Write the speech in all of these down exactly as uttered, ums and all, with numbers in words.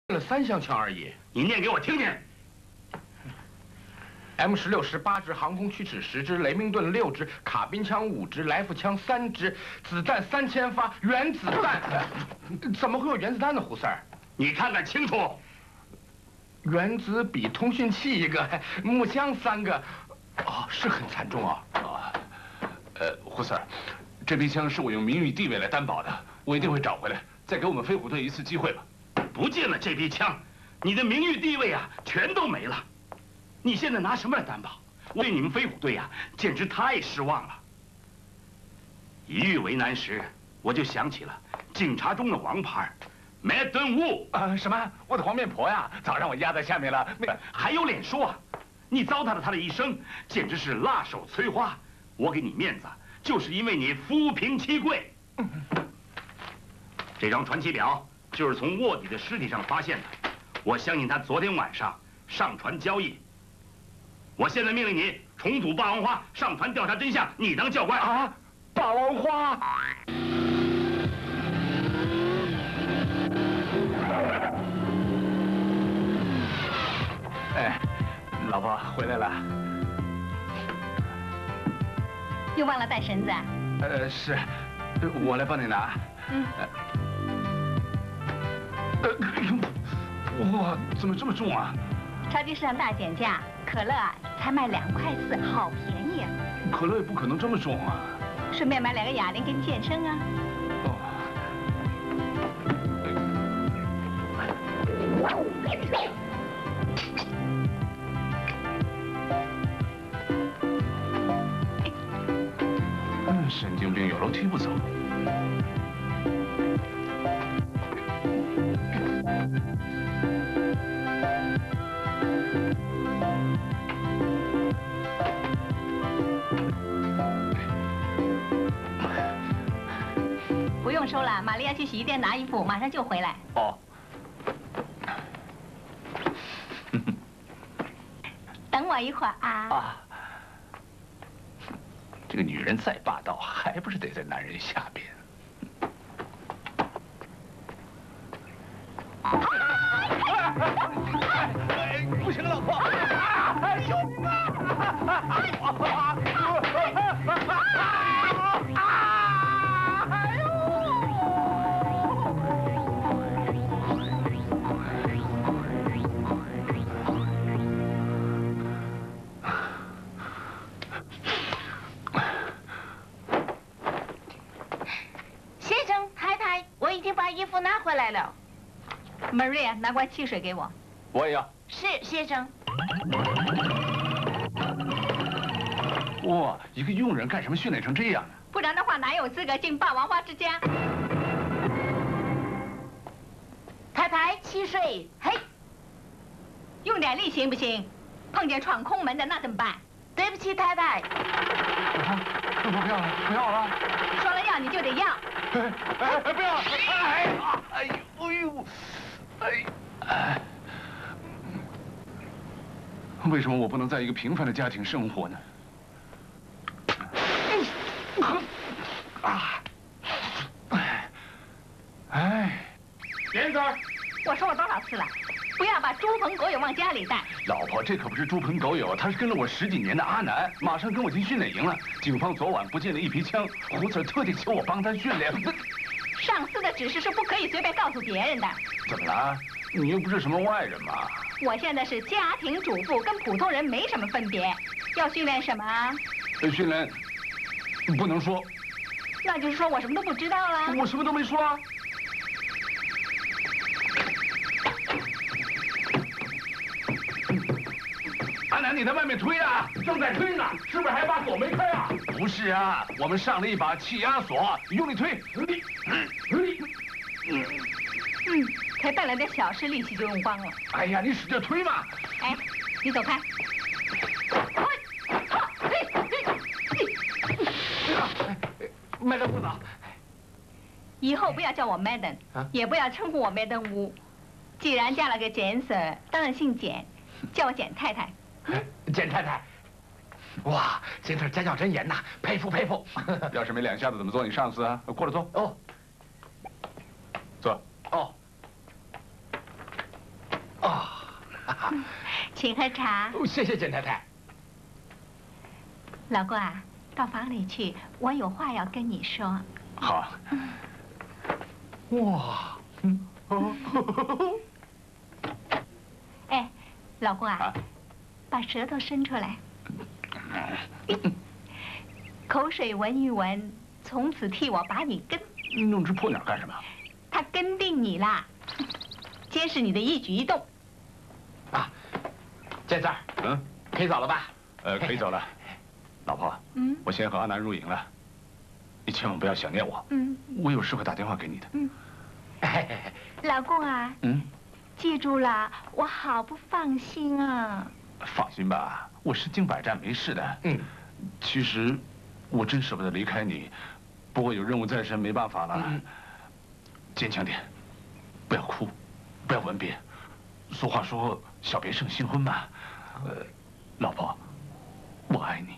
了三箱枪而已。 你念给我听听。 M 十六十八支，航空驱尺十支，雷明顿六支，卡宾枪五支，来福枪三支，子弹三千发，原子弹，呃、怎么会有原子弹呢？胡四儿， 你看看清楚。 原子笔通讯器一个，木箱三个，哦，是很惨重啊。 啊，呃，胡四儿，这批枪是我用名誉地位来担保的，我一定会找回来。再给我们飞虎队一次机会吧。 不见了这批枪，你的名誉地位啊，全都没了。 你现在拿什么来担保？我对你们飞虎队呀、啊，简直太失望了。一遇为难时，我就想起了警察中的王牌，麦登乌。 啊，什么？我的黄面婆呀，早让我压在下面了。那还有脸说啊？你糟蹋了他的一生，简直是辣手摧花。我给你面子，就是因为你夫凭妻贵。嗯、这张传奇表就是从卧底的尸体上发现的，我相信他昨天晚上上船交易。 我现在命令你重组霸王花，上船调查真相。你当教官啊！霸王花！ 哎，老婆回来了。 又忘了带绳子啊？ 呃，是，我来帮你拿。 嗯。 呃，哇，怎么这么重啊？ 超级市场大减价。 可乐啊，才卖两块四，好便宜啊！ 可乐也不可能这么重啊！ 顺便买两个哑铃跟健身啊！ 哦。嗯，神经病，有楼梯不走。 不用收了，玛丽要去洗衣店拿衣服，马上就回来。 哦。 等我一会儿啊。 啊。这个女人再霸道，还不是得在男人下边。不行了，老婆！哎呦！ 衣服拿回来了 ，Maria， 拿罐汽水给我。 我也要。 是，先生。 哇，一个佣人干什么训练成这样呢？ 不然的话，哪有资格进霸王花之家？ 太太，汽水，嘿， 用点力行不行？碰见闯空门的那怎么办？ 对不起，太太。 啊，不要了，不要了。 说了要你就得要。 哎哎，不要！哎啊！哎呦哎呦！哎哎！为什么我不能在一个平凡的家庭生活呢？啊！哎哎！ 莲子， 我说了多少次了，不要把猪朋狗友往家里带。 老婆，这可不是猪朋狗友，他是跟了我十几年的阿南，马上跟我进训练营了。警方昨晚不见了一批枪，胡子特地求我帮他训练。 上司的指示是不可以随便告诉别人的。 怎么了？你又不是什么外人嘛。 我现在是家庭主妇，跟普通人没什么分别。要训练什么？ 训练不能说。 那就是说我什么都不知道了。 我什么都没说啊。 阿南，你在外面推啊？正在推呢，是不是还把锁没开啊？不是啊，我们上了一把气压锁，用力推。嗯嗯，才办了点小事，力气就用光了。 哎呀，你使劲推嘛！ 哎，你走开。 麦登不走。 以后不要叫我 Madam， 也不要称呼我 Madam 乌。既然嫁了个简 Sir， 当然姓简，叫我简太太。 简太太，哇，简太家教真严呐，佩服佩服。 要是没两下子，怎么做你上司啊？过来坐。 哦， 坐。 哦。 好， 请喝茶。 谢谢简太太。 老公啊，到房里去，我有话要跟你说。 好。 哇，嗯， 哎，老公啊， 啊把舌头伸出来，口水闻一闻，从此替我把你跟。 弄这破鸟干什么？ 他跟定你啦，监视你的一举一动。 啊，简四儿， 嗯， 可以走了吧？ 呃，可以走了。老婆， 嗯我先和阿南入营了，你千万不要想念我。 嗯我有事会打电话给你的。 嗯，老公啊， 嗯， 记住了，我好不放心啊。 放心吧，我身经百战没事的。 嗯， 其实我真舍不得离开你，不过有任务在身，没办法了。 嗯坚强点，不要哭，不要吻别。俗话说，小别胜新婚嘛。呃，老婆，我爱你。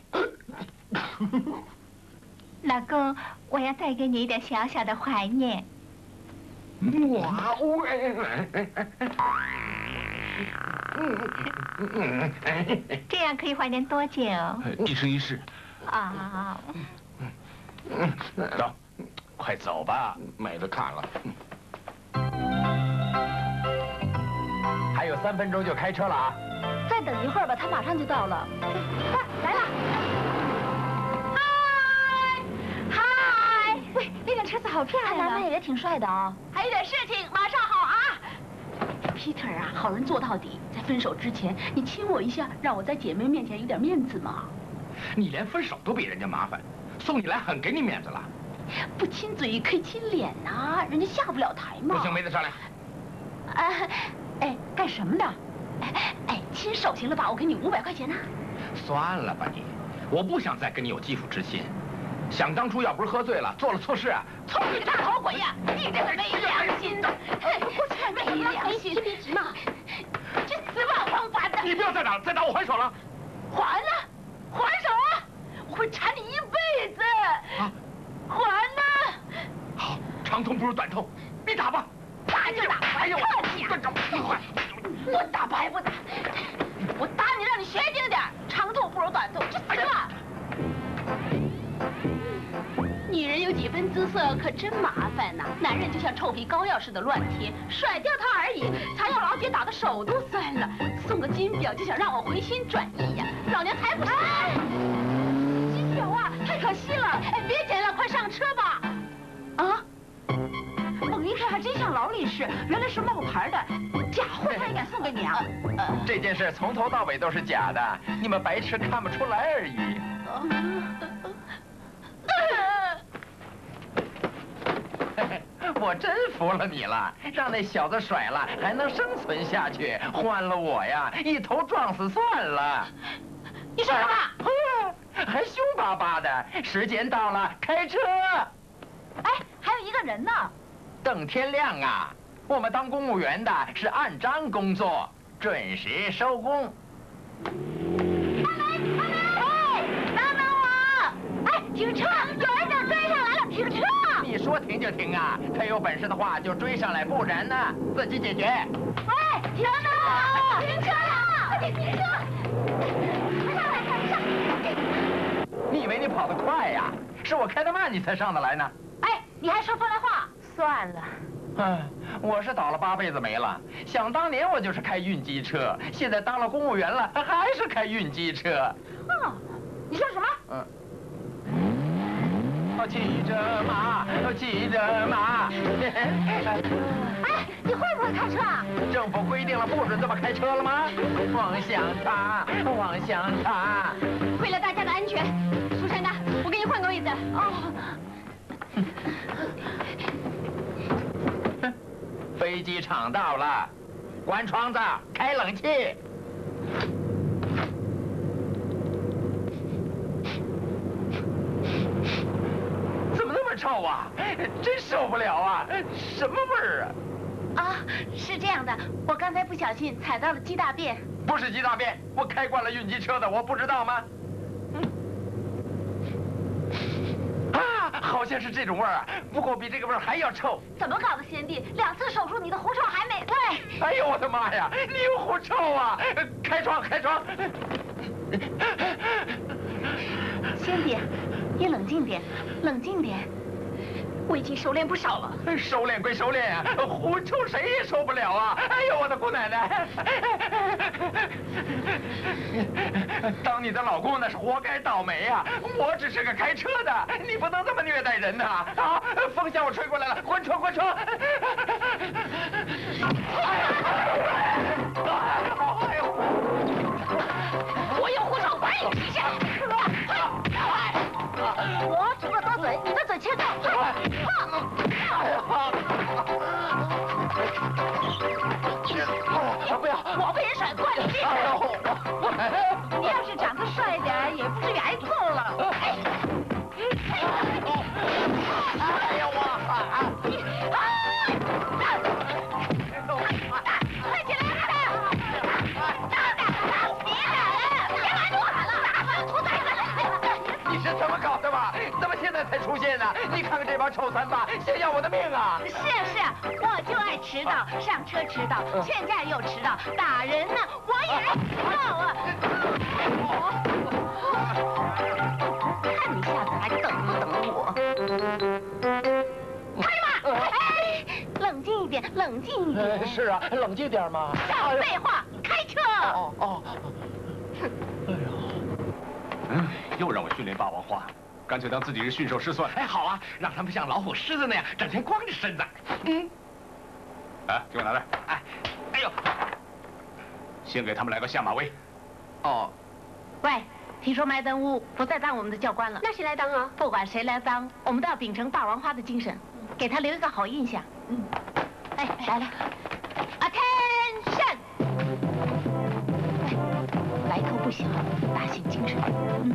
老公，我要带给你一点小小的怀念。 哇哦！ 这样可以怀念多久？ 一生一世。 啊， 走，快走吧。 没得看了。还有三分钟就开车了啊！ 再等一会儿吧，他马上就到了。来了。嗨，嗨！喂，那辆车子好漂亮啊！男的也挺帅的啊。还有点事情，马上好啊。Peter 啊，好人做到底。在分手之前，你亲我一下，让我在姐妹面前有点面子嘛。 你连分手都比人家麻烦，送你来很给你面子了。 不亲嘴可以亲脸呐、人家下不了台嘛。 不行，没得商量。 啊，哎，干什么呢？哎哎，亲手行了吧？我给你五百块钱呢。 算了吧你，我不想再跟你有肌肤之亲。想当初要不是喝醉了，做了错事啊， 臭你个大头鬼呀！你这个没良心的，我才没良心！别急嘛，这死王王八蛋！ 你不要再打了，再打我还手了。 还了，还手啊！我会缠你一辈子。 啊， 还呢！ 好，长痛不如短痛，你打吧。 打就打，还客气啊！我打还不打？我打你，让你学精点，长痛不如短痛，去死吧！女人有几分姿色可真麻烦呐、男人就像臭皮膏药似的乱贴，甩掉它而已，才要老姐打的手都酸了。送个金表就想让我回心转意呀、老娘才不信！金表啊，太可惜了！哎，别捡了，快上车吧！啊？我一看还真像劳力士，原来是冒牌的，假货他也敢送给你啊？ 这件事从头到尾都是假的，你们白痴看不出来而已。我真服了你了，让那小子甩了还能生存下去，换了我呀，一头撞死算了。 你说什么？ 还凶巴巴的。时间到了，开车。 哎，还有一个人呢。 邓天亮啊，我们当公务员的是按章工作，准时收工。 阿梅，阿梅，哎，等等我！哎，停车！有人就追上来了，停车！ 你说停就停啊！他有本事的话就追上来，不然呢，自己解决。 喂，停等我！停车了！快点停车！快上来，快上！ 你以为你跑得快呀？是我开得慢，你才上得来呢。 哎，你还说风凉话？算了。 唉，我是倒了八辈子霉了。想当年我就是开运机车，现在当了公务员了，还是开运机车。 哦，你说什么？ 嗯。哦，骑着马，哦，骑着马。 哎，你会不会开车啊？ 政府规定了不准这么开车了吗？望向他，望向他。 为了大家的安全，苏珊娜，我给你换个位子。 哦。 飞机场到了，关窗子，开冷气。怎么那么臭啊？真受不了啊！什么味儿啊？ 啊，是这样的，我刚才不小心踩到了鸡大便。 不是鸡大便，我开惯了运机车的，我不知道吗？啊， 好像是这种味儿啊，不过比这个味儿还要臭。 怎么搞的，贤弟？两次手术，你的狐臭还没退？ 哎呦我的妈呀，你有狐臭啊！开窗，开窗。 贤弟，你冷静点，冷静点。我已经收敛不少了。 收敛归收敛啊，狐臭谁也受不了啊！哎呦我的姑奶奶！当你的老公那是活该倒霉啊！我只是个开车的，你不能这么虐待人呐！啊，风向我吹过来了，关窗关窗！ 我有狐臭，管你屁事！我只不多嘴，你的嘴欠揍！不要！我被人甩过你这个！你要是长得帅点，也不至于挨揍了。哎呀我！快起来！别喊！别拦住我了！兔崽子！ 你是怎么搞的吧？怎么现在才出现呢？你看看这帮臭三八，想要我的命啊！ 是啊是啊，我就爱迟到，上车迟到，劝架又迟到，打人呢，我也爱迟到啊！看你下次还等不等我？开嘛！哎，冷静一点，冷静一点。 是啊，冷静点嘛。 少废话，开车！ 哦哦。哎呦， 嗯，又让我训练霸王花。干脆当自己是驯兽师算了。 哎，好啊，让他们像老虎、狮子那样整天光着身子。嗯， 哎，给我拿来。 哎，哎呦， 先给他们来个下马威。 哦， 喂，听说麦登乌不再当我们的教官了， 那谁来当啊？ 不管谁来当，我们都要秉承霸王花的精神，给他留一个好印象。嗯，哎，来来 ，Attention！ 来头不小，大显精神。嗯。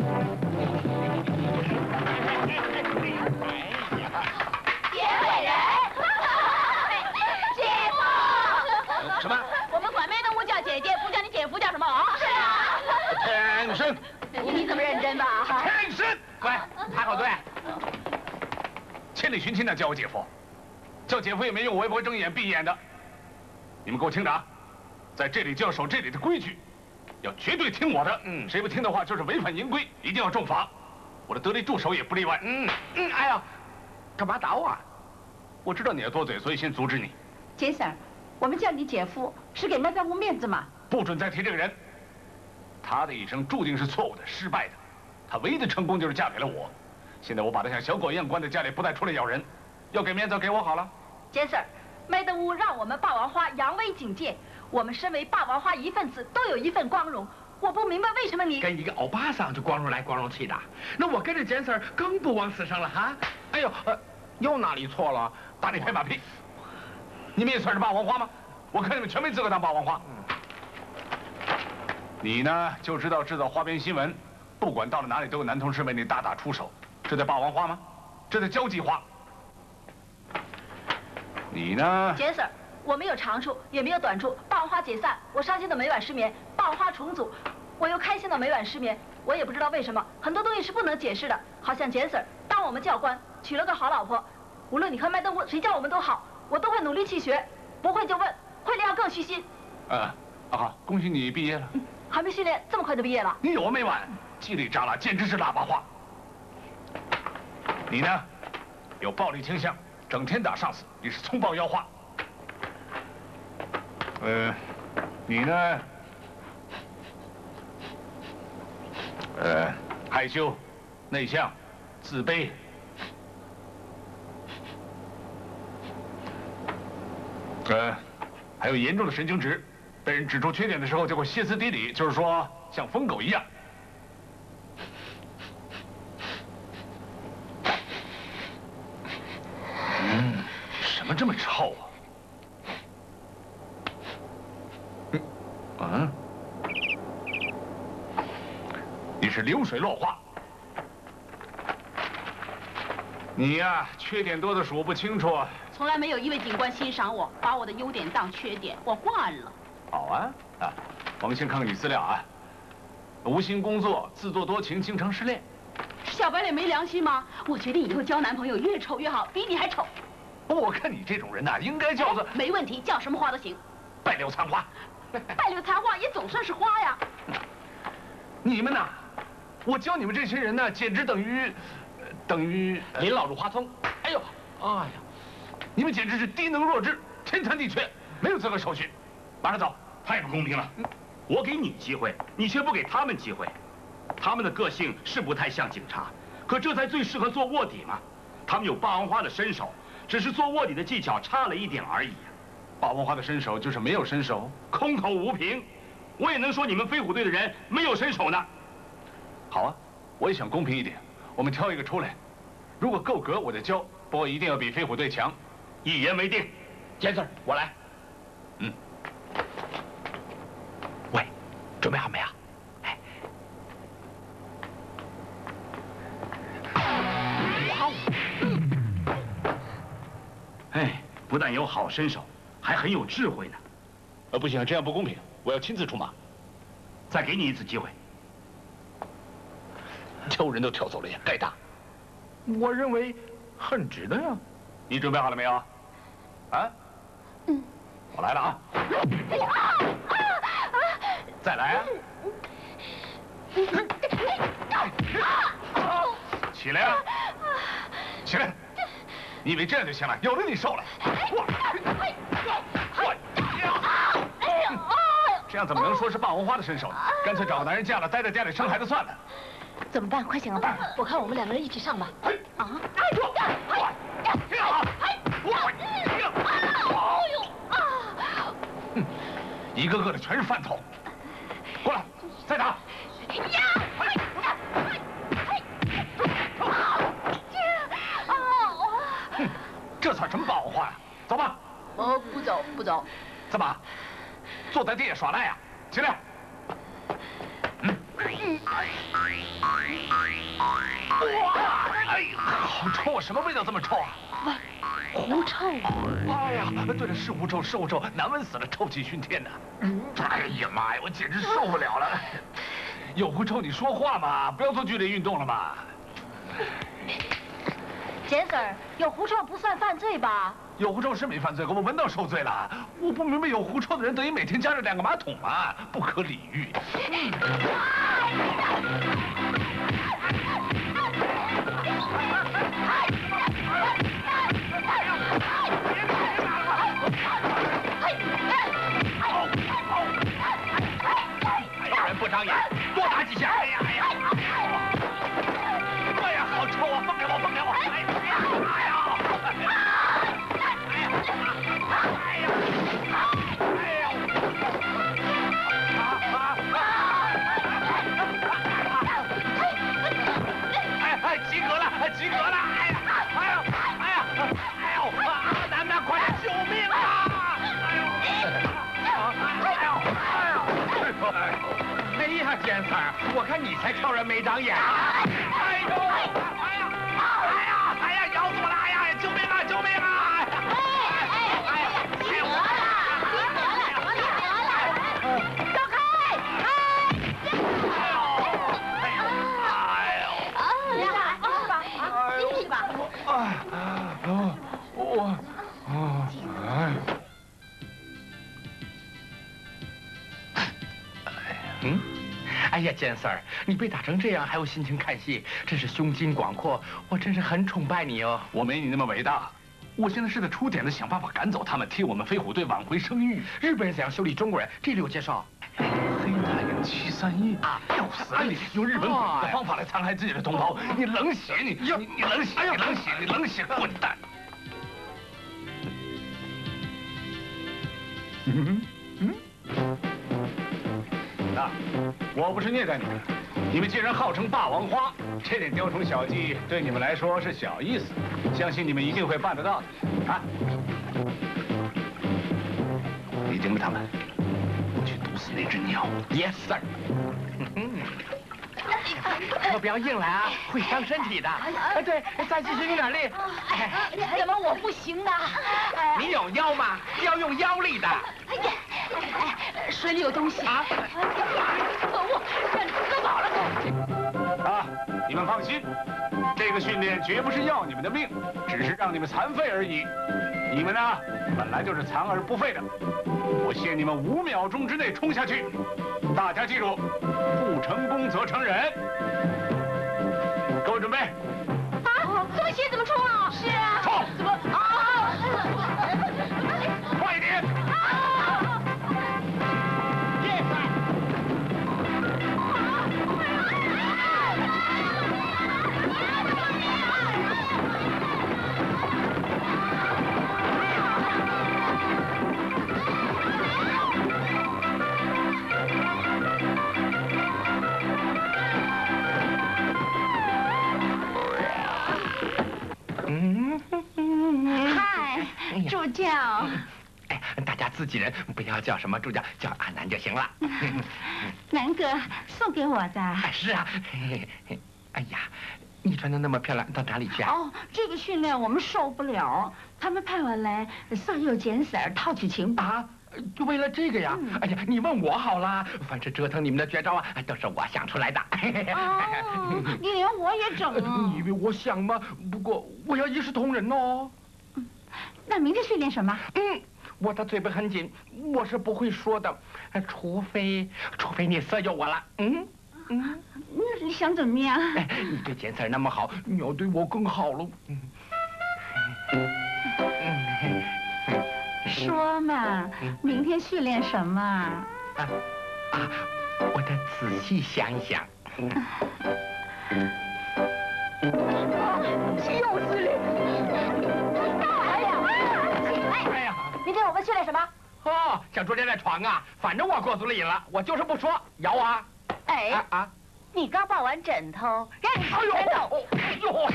结尾人，姐夫。 什么？ 我们管麦登乌叫姐姐，不叫你姐夫叫什么啊？是啊。 天生。 你怎么认真的啊？ 天生。 乖，排好队。 千里寻亲的叫我姐夫，叫姐夫也没用，我也不会睁眼闭眼的。你们给我听着啊，在这里就要守这里的规矩，要绝对听我的。嗯，谁不听的话就是违反营规，一定要重罚。我的得力助手也不例外。 嗯嗯，哎呀，干嘛打我啊？ 我知道你要多嘴，所以先阻止你。 杰森，我们叫你姐夫是给麦登乌面子嘛？ 不准再提这个人。他的一生注定是错误的、失败的。他唯一的成功就是嫁给了我。现在我把他像小狗一样关在家里，不再出来咬人。要给面子给我好了。 杰森，麦登乌让我们霸王花扬威警戒，我们身为霸王花一份子，都有一份光荣。我不明白为什么你跟一个欧巴桑就光荣来光荣去的，那我跟着简 Sir 更不枉此生了哈！哎呦，呃，又哪里错了？ 打你拍马屁！你们也算是霸王花吗？我看你们全没资格当霸王花。你呢，就知道制造花边新闻，不管到了哪里都有男同事为你大打出手，这叫霸王花吗？这叫交际花。你呢？ 杰 Sir，我没有长处，也没有短处。霸王花解散，我伤心的每晚失眠；霸王花重组，我又开心的每晚失眠。我也不知道为什么，很多东西是不能解释的。好像杰 Sir 当我们教官，娶了个好老婆，无论你和麦登乌谁教我们都好，我都会努力去学，不会就问，会了要更虚心。 呃，阿好，恭喜你毕业了。 嗯，还没训练，这么快就毕业了？ 你有完没完？叽里喳啦，简直是喇叭话。你呢，有暴力倾向，整天打上司，你是葱爆腰花。呃，你呢？呃，害羞、内向、自卑。呃，还有严重的神经质，被人指出缺点的时候就会歇斯底里，就是说像疯狗一样。嗯，什么这么臭啊？嗯，你是流水落花。你呀，缺点多的数不清楚。 从来没有一位警官欣赏我，把我的优点当缺点，我惯了。 好啊，啊，我们先看看你资料啊。无心工作，自作多情，经常失恋。 小白脸没良心吗？我决定以后交男朋友越丑越好，比你还丑。 我看你这种人呐，应该叫做没问题，叫什么花都行。 败柳残花。 败柳残花也总算是花呀。 你们呐，我教你们这些人呢，简直等于，等于林老入花丛。哎呦，哎呀， 你们简直是低能弱智，天残地缺，没有资格受训。马上走。 太不公平了！我给你机会，你却不给他们机会。他们的个性是不太像警察，可这才最适合做卧底嘛。他们有霸王花的身手，只是做卧底的技巧差了一点而已。 霸王花的身手就是没有身手， 空口无凭。我也能说你们飞虎队的人没有身手呢。 好啊，我也想公平一点，我们挑一个出来，如果够格我就教，不过一定要比飞虎队强。 一言为定。 简 Sir， 我来。 嗯。 喂，准备好没有？哎。哇哦！ 哎，不但有好身手，还很有智慧呢。 呃，不行，这样不公平，我要亲自出马。 再给你一次机会。 挑人都挑走了呀，该打。 我认为很值得呀。 你准备好了没有？啊？ 嗯。 我来了啊！再来啊！起来啊！起来！你以为这样就行了？有了你受了！这样怎么能说是霸王花的身手呢？干脆找个男人嫁了，待在家里生孩子算了。 怎么办？快想个办法！我看我们两个人一起上吧。啊！ 一个个的全是饭桶，过来，再打！哼，这算什么霸王花呀？走吧。 哦，不走，不走。 怎么，坐在地下耍赖呀？起来。嗯。哇！哎呀，好臭啊！什么味道这么臭啊？ 狐臭！ 哎呀，对了，是狐臭，是狐臭，难闻死了，臭气熏天呐！嗯，哎呀妈呀，我简直受不了了！有狐臭你说话嘛，不要做剧烈运动了嘛。 简 Sir， 有狐臭不算犯罪吧？ 有狐臭是没犯罪，可我闻到受罪了。我不明白，有狐臭的人等于每天加热两个马桶嘛，不可理喻。嗯不长眼，多打几下！哎呀哎呀！ 哎呀，好臭啊！放开我，放开我！哎呀哎呀！哎呀！哎呀！哎哎，及格了，及格了！哎呀！哎呀！哎呀！哎呦！啊，楠楠，快点救命啊！哎呦！哎呦！哎呦！哎呦！ 哎呀，简 Sir， 我看你才挑人没长眼。 哎呦！哎呀！哎呀！哎呀！咬死我了！哎呀！救命啊！救命啊！哎哎呀！及格了！及格了！及格了！ 走开！哎！ 哎呦！哎呦！ 啊，来来，继续吧，啊，继续吧。 哎，我我我哎。 嗯，哎呀，简 Sir， 你被打成这样还有心情看戏，真是胸襟广阔，我真是很崇拜你哦。 我没你那么伟大，我现在是在出点子想办法赶走他们，替我们飞虎队挽回声誉。 日本人怎样修理中国人，这里有介绍。 黑太阳七三一啊，要死啊你！用日本鬼的方法来残害自己的同胞，你冷血你！你你冷血！你冷血！你冷血！混蛋！嗯嗯。啊，我不是虐待你们，你们既然号称霸王花，这点雕虫小技对你们来说是小意思，相信你们一定会办得到的。啊，你盯着他们，我去毒死那只鸟。 Yes sir。可不要硬来啊，会伤身体的。哎，对，再继续用点力。 哎，怎么我不行呢？ 你有腰吗？要用腰力的。 哎呀，哎，水里有东西啊！可恶，让你割饱了都。 啊，你们们放心，这个训练绝不是要你们的命，只是让你们残废而已。你们呢，本来就是残而不废的。我限你们五秒钟之内冲下去，大家记住，不成功则成仁。各位准备。 啊，这么斜怎么冲啊？是啊。 冲！ 怎么啊？ 快一点！ 助教， 哎，大家自己人不要叫什么助教，叫阿南就行了。 南哥送给我的。 哎，是啊。哎呀，你穿的那么漂亮，到哪里去啊？ 哦，这个训练我们受不了，他们派我来色诱简婶儿套取情报。 啊，就为了这个呀？ 嗯、 哎呀，你问我好啦，凡是折腾你们的绝招啊，都是我想出来的。 哦，你连我也整啊？ 你以为我想吗？不过我要一视同仁哦。 那明天训练什么？ 嗯，我的嘴巴很紧，我是不会说的，除非除非你色诱我了。嗯嗯，你想怎么样？ 哎，你对简婶那么好，你要对我更好喽。嗯嗯，说嘛，明天训练什么？啊啊，我得仔细想想。 又是你！ 哎呀， 明天我们训练什么？ 哦，想捉奸在床啊！反正我告诉了你了，我就是不说，咬我啊！ 哎啊啊！ 你刚抱完枕头，让你抱枕头。 哎呦！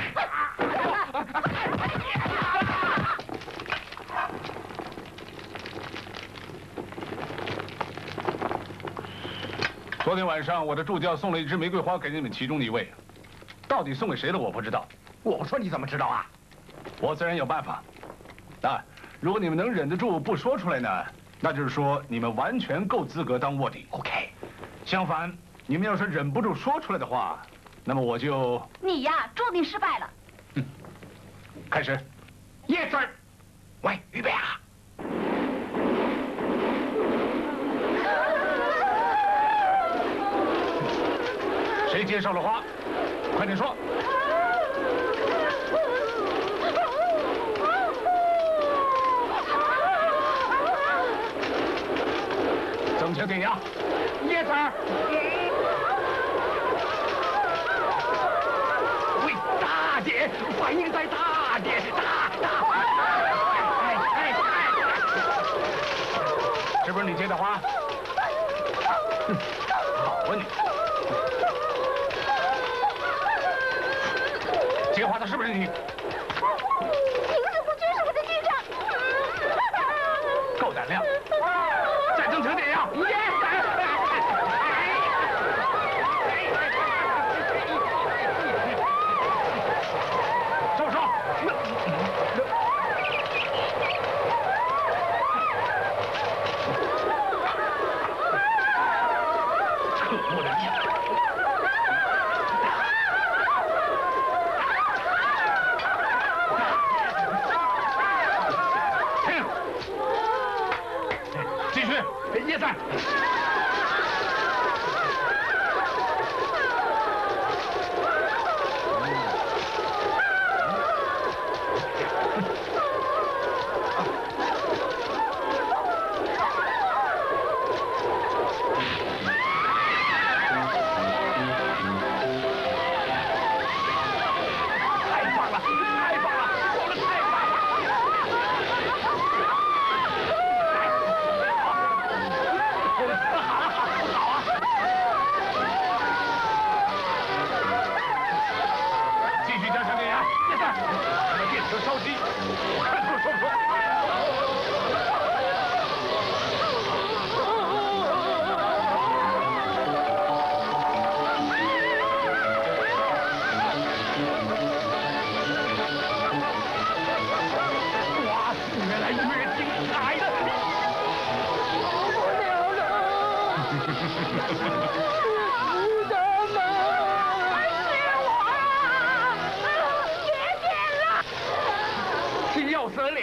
昨天晚上我的助教送了一支玫瑰花给你们其中一位，到底送给谁了我不知道。 我说你怎么知道啊？ 我自然有办法。啊，如果你们能忍得住不说出来呢，那就是说你们完全够资格当卧底。 OK。 相反，你们要是忍不住说出来的话，那么我就…… 你呀，注定失败了。 嗯，开始。 Yes sir。喂，预备啊！ 谁介绍了花？快点说。增强电压。 Yes sir。喂，大点，反应再大点，大大。哎哎哎！ 是不是你接的花？好啊你。接花的是不是你？ 凭什么就是我的局长？ 够胆量！再增强点呀！收手！可恶的鸟！继续， 叶三。 不得吗？是我。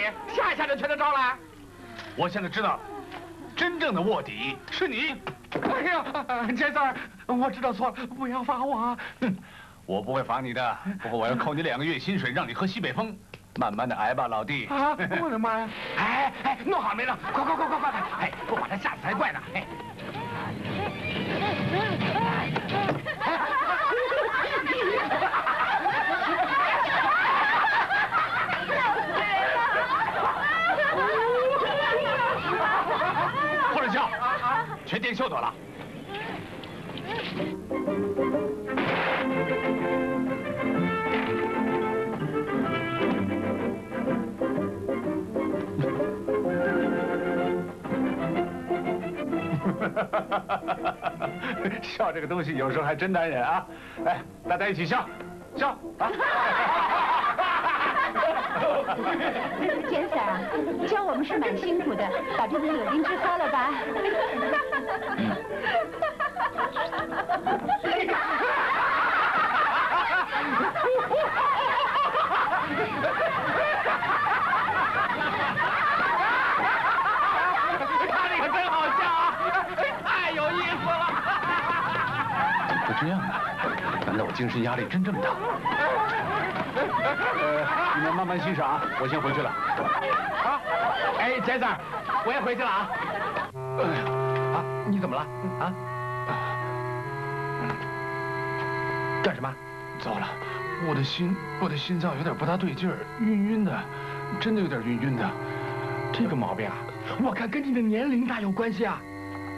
下一下就全都招了。 我现在知道了，真正的卧底是你。 哎呀，杰森，我知道错了，不要罚我啊！ 哼，我不会罚你的，不过我要扣你两个月薪水，让你喝西北风。慢慢的挨吧，老弟。 啊，我的妈呀！哎哎，弄好没了？快快快快快！哎，不把他吓死才怪呢！哎。 霍仁笑，全店休躲了。笑这个东西有时候还真难忍啊！来，大家一起笑，笑啊！ 简婶啊，教我们是蛮辛苦的，把这个柳丁汁喝了吧。 他那个真好笑啊，太有意思了。 怎么会这样呢？难道我精神压力真这么大？呃，你们慢慢欣赏啊，我先回去了。 好，哎，杰森，我也回去了啊。啊，你怎么了？啊？干什么？ 糟了，我的心，我的心脏有点不大对劲儿，晕晕的，真的有点晕晕的。 这个毛病啊，我看跟你的年龄大有关系啊。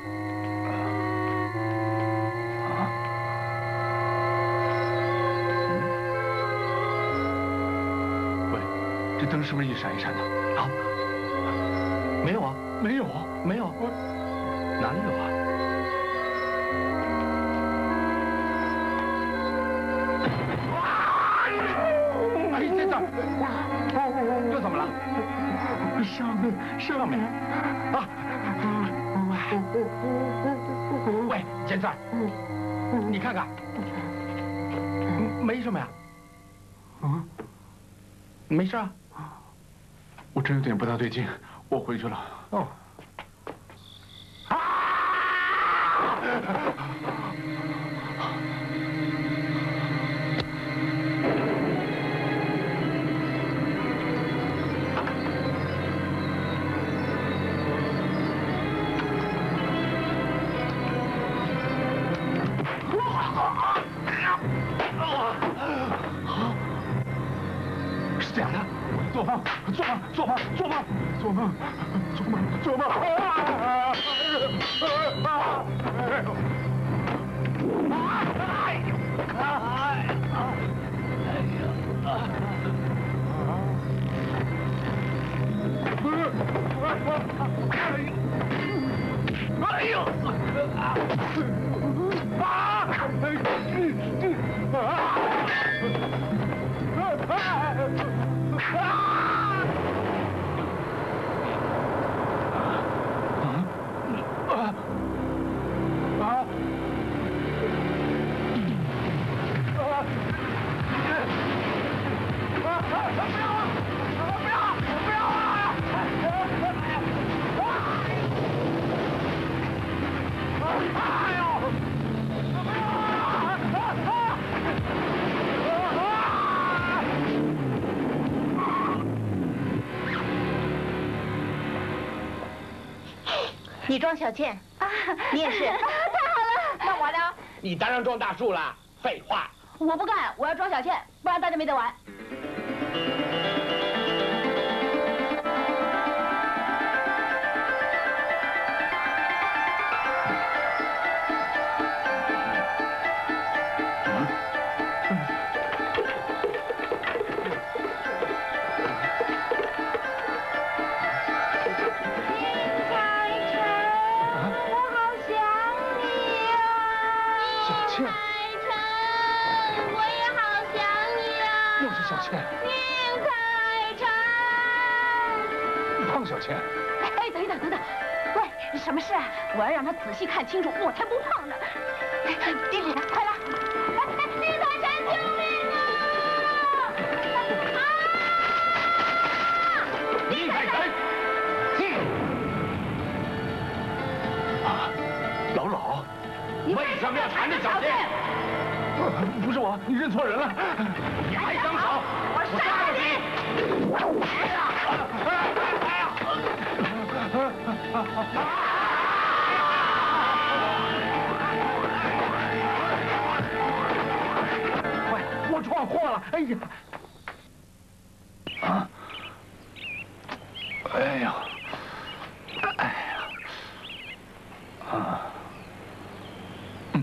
这灯是不是一闪一闪的？ 啊，没有啊， 没有， 没有，哪里有啊？哎，先生，又怎么了？上面，上面啊！喂，先生，你看看，没什么呀。嗯，没事啊。 我真有点不大对劲，我回去了。 哦。啊！是这样的。做梦，做梦，做梦，做梦，做梦，做梦，做梦！啊！哎呦！哎呦！哎呦！哎呦！啊！ 你装小倩啊，你也是，太好了。那我呢？ 你当然装大树了，废话。 我不干，我要装小倩，不然大家没得玩。哎，等一等，等等，喂，什么事啊？我要让他仔细看清楚，我才不胖呢。弟弟，快来！哎，李彩婵，救命啊！啊！李为什么要缠着小倩？ 不是我，你认错人了。 你还想跑？我杀了你！哎呀！哎呀！快，我闯祸了！哎呀！啊！ 哎呀！哎呀！啊！嗯。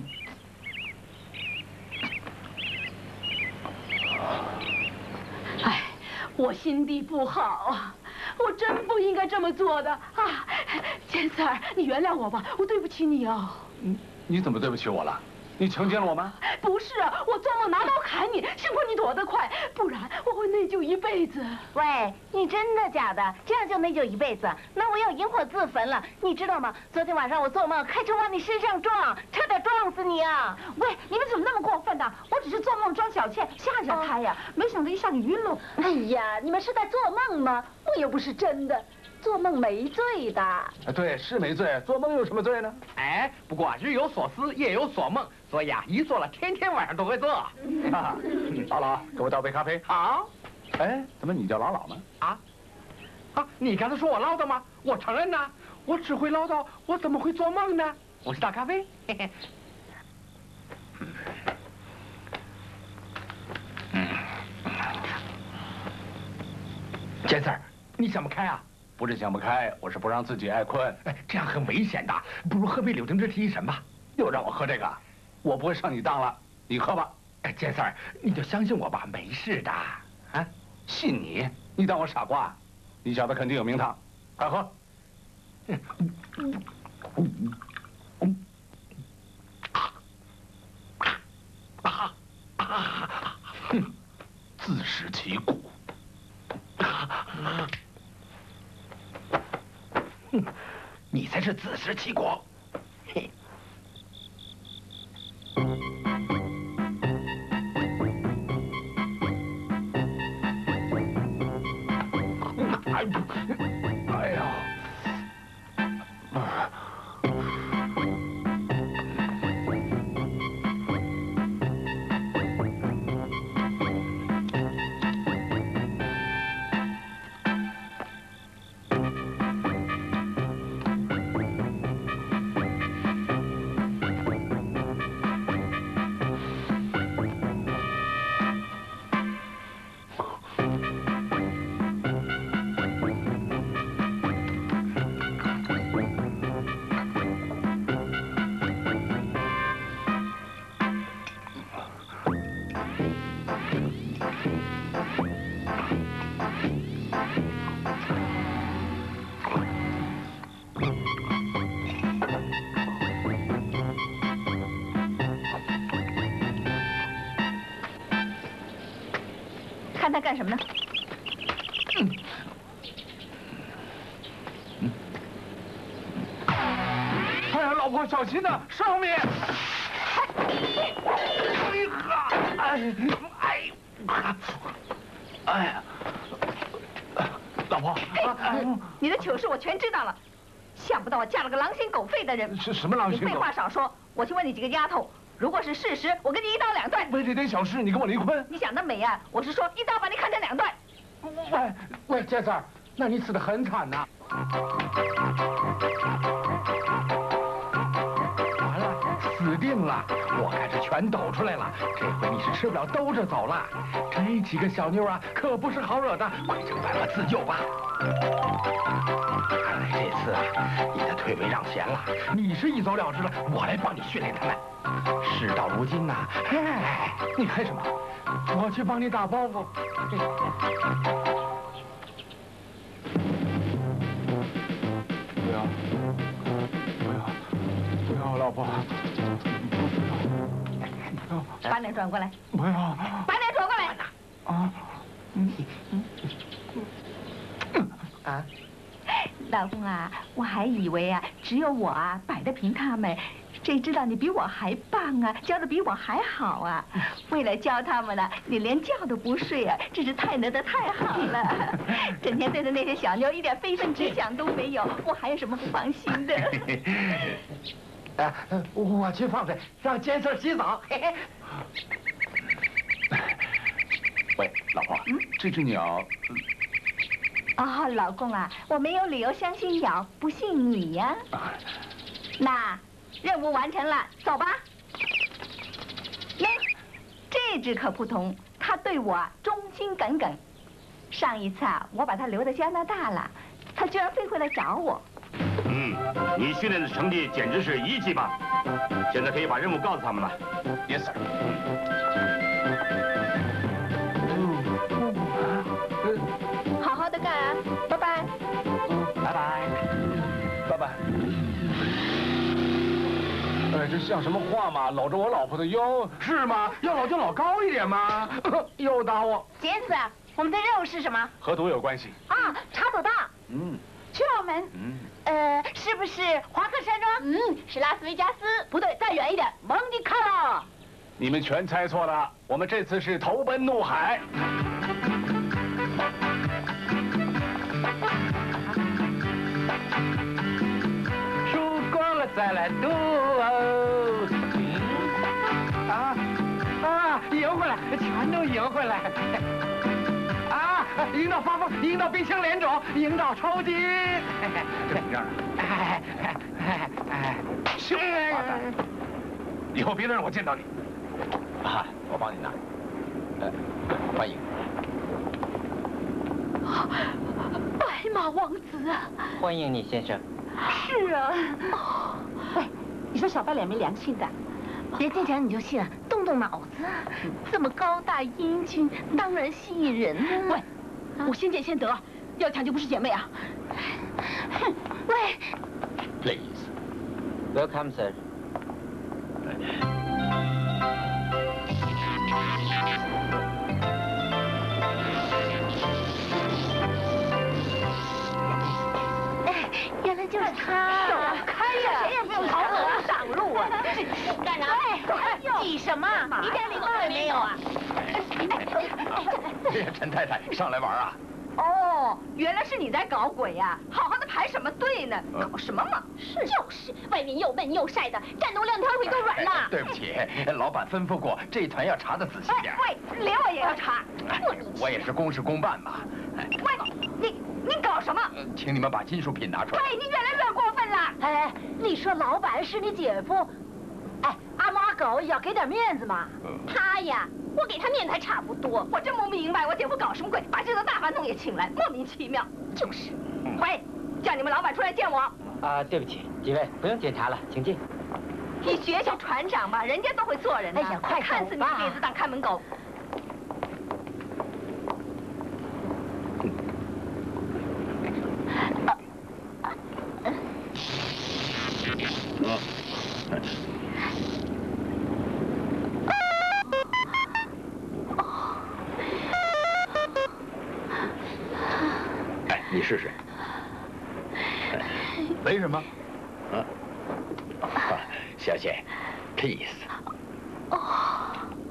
哎，我心地不好啊，我真不应该这么做的啊！简四儿，你原谅我吧，我对不起你哦。 你你怎么对不起我了？你强奸了我吗？ 不是啊，我做梦拿刀砍你，幸亏你躲得快，不然我会内疚一辈子。 喂，你真的假的？这样就内疚一辈子？那我要引火自焚了，你知道吗？昨天晚上我做梦开车往你身上撞，差点撞死你啊！ 喂，你们怎么那么过分呢？我只是做梦装小倩吓吓她呀，没想到一下给晕了。 哎呀，你们是在做梦吗？我又不是真的，做梦没罪的。 啊，对，是没罪，做梦有什么罪呢？ 哎，不过日有所思，夜有所梦，所以啊，一做了，天天晚上都会做。 哈哈，老老，给我倒杯咖啡。 好。 哎，怎么你叫老老呢？ 啊？啊，你刚才说我唠叨吗？我承认呐，我只会唠叨，我怎么会做梦呢？我是倒咖啡。嘿嘿。杰四儿，你想不开啊？ 不是想不开，我是不让自己爱困。 哎，这样很危险的，不如喝杯柳丁汁提提神吧。 又让我喝这个，我不会上你当了，你喝吧。 哎，杰四儿，你就相信我吧，没事的。啊， 信你？你当我傻瓜？你小子肯定有名堂，快喝。 嗯嗯嗯啊啊！哼，自食其果。哼，你才是自食其果。嘿。哎呀！ 看他干什么呢？ 嗯嗯。哎呀，老婆小心呐，上面！哎呀，哎哎哎呀，老婆， 你的糗事我全知道了，想不到我嫁了个狼心狗肺的人。 是什么狼心狗？ 你废话少说，我去问你几个丫头。如果是事实，我跟你一刀两断。 为这点小事，你跟我离婚？ 你想得美啊！我是说，一刀把你砍成两段。 喂喂，杰四儿，那你死得很惨呐！完了，死定了！我看是全抖出来了，这回你是吃不了兜着走了。这几个小妞啊，可不是好惹的，快想办法自救吧。看来这次啊，你的退位让贤了，你是一走了之了，我来帮你训练他们。事到如今呐，哎，你看什么？我去帮你打包袱。 不要，不要，不要，老婆，不要， 把脸转过来。 不要， 把脸转过来。 啊，嗯嗯啊。老公啊，我还以为啊，只有我啊摆得平他们，谁知道你比我还棒啊，教的比我还好啊！为了教他们呢，你连觉都不睡啊，真是太能得太好了。整天对着那些小妞，一点非分之想都没有，我还有什么不放心的？ 哎，我去放水，让坚四洗澡。嘿嘿。 喂，老婆，嗯，这只鸟。 啊，老公啊，我没有理由相信鸟，不信你呀。那任务完成了，走吧。那这只可不同，它对我啊忠心耿耿。上一次啊，我把它留在加拿大了，它居然飞回来找我。 嗯，你训练的成绩简直是一级棒。现在可以把任务告诉他们了。 Yes, sir。 好好的干啊，拜拜。 拜拜。 拜拜。哎，这像什么话嘛？搂着我老婆的腰， 是吗？要搂就搂高一点嘛。又打我。 杰斯，我们的任务是什么？ 和赌有关系。 啊，茶走道。 嗯。 去澳门。 嗯。 呃，是不是华克山庄？嗯，是拉斯维加斯。不对，再远一点，蒙迪卡洛。 你们全猜错了，我们这次是投奔怒海。 输光了再来赌哦。嗯。啊啊，赢回来，全都赢回来。啊，赢到发疯，赢到冰箱连种，赢到抽筋。 这你这样。 哎哎哎哎！ 羞八蛋！以后别再让我见到你。啊，我帮你拿。呃，欢迎。 白马王子啊！ 欢迎你，先生。 是啊。 喂，你说小白脸没良心的。 别净讲你就信了，动动脑子。这么高大英俊，当然吸引人呢。喂，我先见先得，要抢就不是姐妹啊。喂 Please. Welcome, sir. 哎，原来就是他。走开呀！谁也不用逃走啊，上路啊！干啥？挤什么？一点礼貌也没有啊！ 陈太太，上来玩啊？ 哦，原来是你在搞鬼呀！好好的排什么队呢？搞什么嘛？ 是就是，外面又闷又晒的，站动两条腿都软了。 对不起，老板吩咐过，这团要查的仔细点。 喂，连我也要查。 我也是公事公办嘛。 喂，你你搞什么？ 请你们把金属品拿出来。 喂，你越来越过分了。 哎，你说老板是你姐夫，哎，阿猫阿狗也要给点面子嘛。他呀。我给他面子还差不多， 我真不明白，我姐夫搞什么鬼，把这个大饭桶也请来，莫名其妙。 就是， 喂，叫你们老板出来见我。 啊，对不起，几位不用检查了，请进。 你学学船长吧，人家都会做人的。 哎呀，快看死你这子当看门狗。 你试试。 没什么。 啊，小姐 ，please。 哦。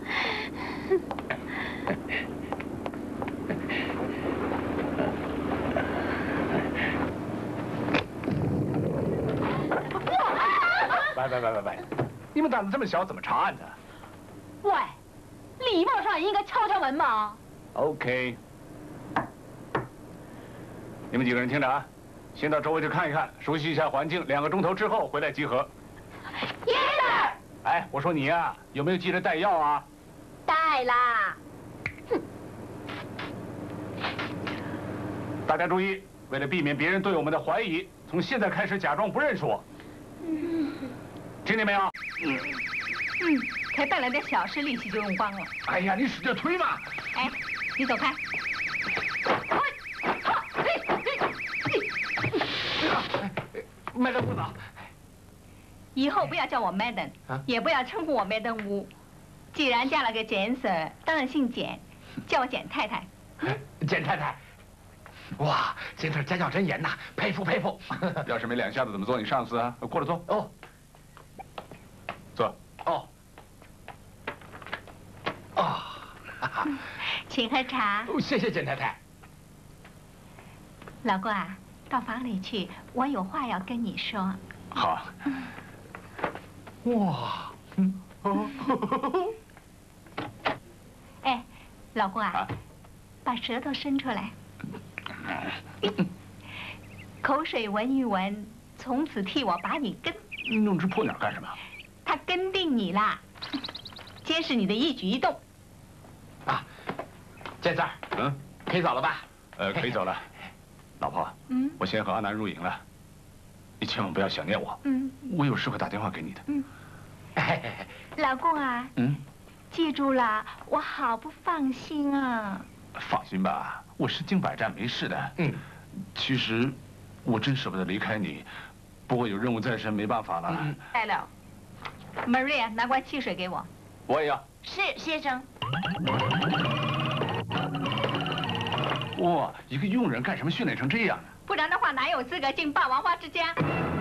喂喂喂喂喂，你们胆子这么小，怎么查案子？ 喂，礼貌上也应该敲敲门嘛。 OK。你们几个人听着啊，先到周围去看一看，熟悉一下环境。两个钟头之后回来集合。 Yes sir。 哎，我说你呀、啊，有没有记得带药啊？ 带啦。哼。 大家注意，为了避免别人对我们的怀疑，从现在开始假装不认识我。嗯。听见没有？ 嗯。嗯，才办了点小事，力气就用光了。 哎呀，你使劲推嘛！ 哎，你走开。 麦登副总， 以后不要叫我 Madam，、啊、也不要称呼我 Madam 吴。既然嫁了个简 Sir， 当然姓简，叫我简太太。 简太太，哇，简 Sir 家教真严呐，佩服佩服。 要是没两下子，怎么做你上司啊？过来坐。 哦。 坐。 哦。哦。 请喝茶。 哦，谢谢简太太。 老公啊。到房里去，我有话要跟你说。 好。 哇，嗯，哦， 哎，老公啊， 啊把舌头伸出来，口水闻一闻，从此替我把你跟。 你弄这破鸟干什么？ 他跟定你啦，监视你的一举一动。 啊，见字儿， 嗯， 可以走了吧？ 呃，可以走了。老婆， 嗯我先和阿南入营了，你千万不要想念我。 嗯我有事会打电话给你的。 嗯，老公啊， 嗯， 记住了，我好不放心啊。 放心吧，我身经百战，没事的。 嗯， 其实我真舍不得离开你，不过有任务在身，没办法了。 嗯来了 ，Maria，拿罐汽水给我。 我也要。 是先生。 哇，一个佣人干什么训练成这样呢？ 不然的话，哪有资格进霸王花之家？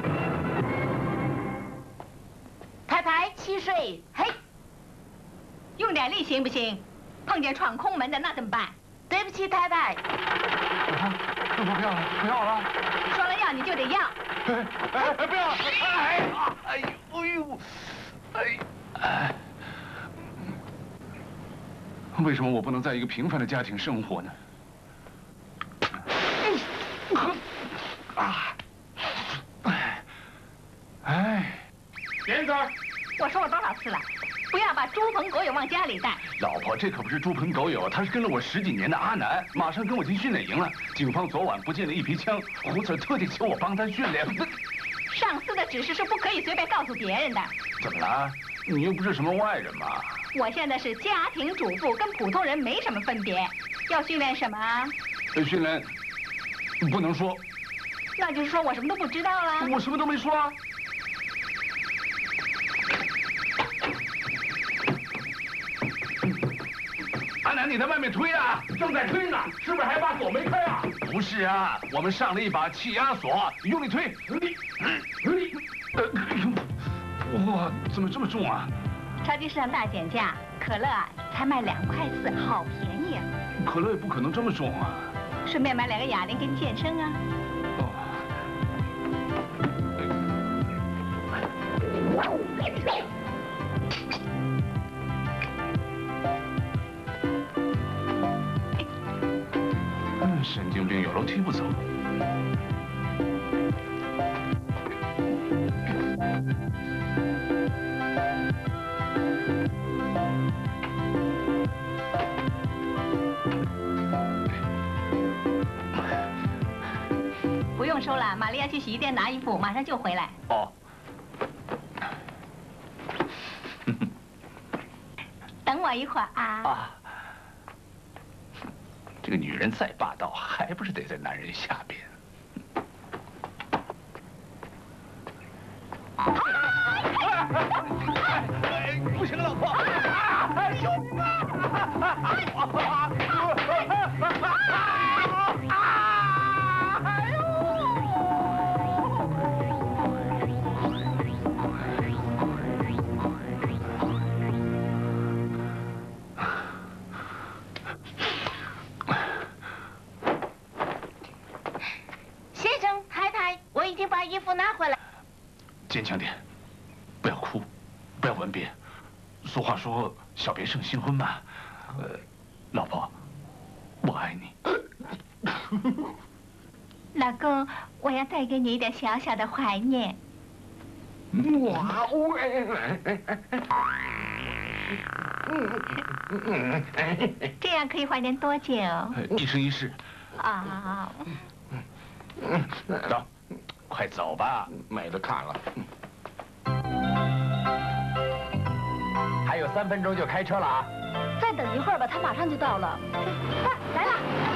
太太，汽水，嘿， 用点力行不行？碰见闯空门的那怎么办？ 对不起，太太。 我不要了，不要了。 说了要你就得要。 哎哎哎，不要！哎啊！哎呦哎呦！哎哎！为什么我不能在一个平凡的家庭生活呢？啊！哎哎！ 莲子儿， 我说过多少次了，不要把猪朋狗友往家里带。 老婆，这可不是猪朋狗友，他是跟了我十几年的阿南，马上跟我进训练营了。警方昨晚不见了一批枪，胡子特地请我帮他训练。 上司的指示是不可以随便告诉别人的。 怎么了？你又不是什么外人嘛。 我现在是家庭主妇，跟普通人没什么分别。要训练什么？ 呃训练不能说。 那就是说我什么都不知道了。 我什么都没说啊。阿南，你在外面推啊？ 正在推呢，是不是还把锁没开啊？ 不是啊，我们上了一把气压锁，用力推。呃，哇，怎么这么重啊？ 超级市场大减价，可乐啊才卖两块四，好便宜啊！ 可乐也不可能这么重啊。 顺便买两个哑铃给你健身啊。 哦。嗯，神经病，有楼梯不走。 不用收了，玛丽亚去洗衣店拿衣服，马上就回来。 哦。 等我一会儿啊。 啊。这个女人再霸道，还不是得在男人下边。不行，老婆！救命啊！ 先生，太太，我已经把衣服拿回来。 坚强点，不要哭，不要吻别。俗话说“小别胜新婚”嘛。呃，老婆，我爱你。 老公，我要带给你一点小小的怀念。 哇哦！ 这样可以怀念多久？ 一生一世。 啊。 走，快走吧， 没得看了。还有三分钟就开车了啊！ 再等一会儿吧，他马上就到了。啊，来了！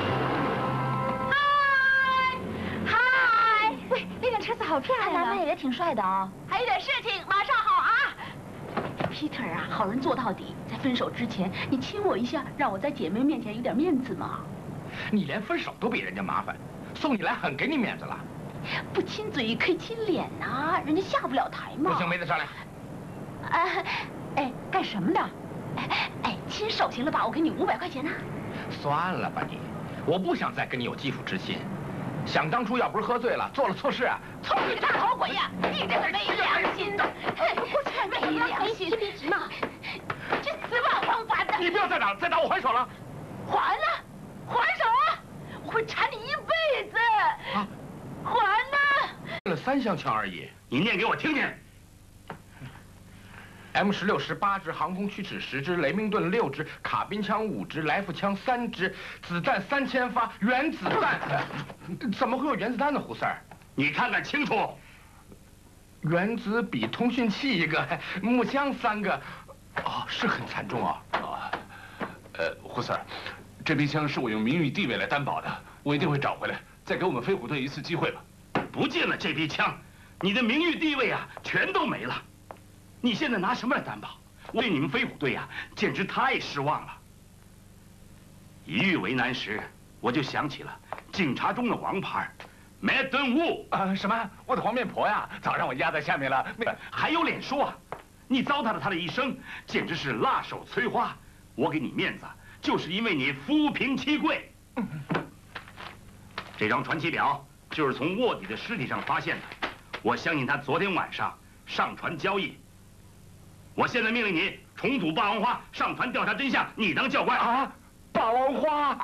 嗨，嗨， 喂，那辆车子好漂亮啊！ 男的也挺帅的啊。还有点事情，马上好啊。Peter 啊，好人做到底，在分手之前，你亲我一下，让我在姐妹面前有点面子嘛。 你连分手都比人家麻烦，送你来很给你面子了。 不亲嘴可以亲脸呐，人家下不了台嘛。 不行，没得商量。 啊，哎，干什么呢？哎哎，亲手行了吧？我给你五百块钱呢。 算了吧你，我不想再跟你有基础之亲。想当初要不是喝醉了，做了错事啊， 臭你大头鬼呀！你这个没良心的！哎，过去， 打了，再打我还手了。 还呢？还手啊！我会缠你一辈子。 啊， 还呢？ 了三箱枪而已， 你念给我听听。 M 十六十八支，航空驱尺十支，雷明顿六支，卡宾枪五支，来福枪三支，子弹三千发，原子弹，怎么会有原子弹呢？胡 Sir， 你看看清楚。 原子笔通讯器一个，木箱三个，哦，是很惨重啊。 啊，呃，胡 Sir， 这批枪是我用名誉地位来担保的，我一定会找回来，再给我们飞虎队一次机会吧。 不见了这批枪，你的名誉地位啊，全都没了。 你现在拿什么来担保？我对你们飞虎队呀，简直太失望了。一遇为难时，我就想起了警察中的王牌，麦顿伍啊，什么？我的黄面婆呀，早让我压在下面了。那还有脸说啊？你糟蹋了他的一生，简直是辣手摧花。我给你面子，就是因为你夫凭妻贵。这张传奇表就是从卧底的尸体上发现的，我相信他昨天晚上上船交易。 我现在命令你重组霸王花，上船调查真相，你当教官啊！霸王花。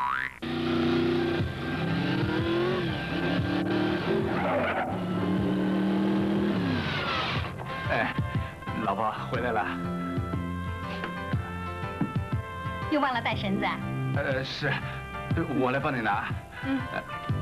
哎，老婆回来了。 又忘了带绳子啊？ 呃，是，我来帮你拿。 嗯。 呃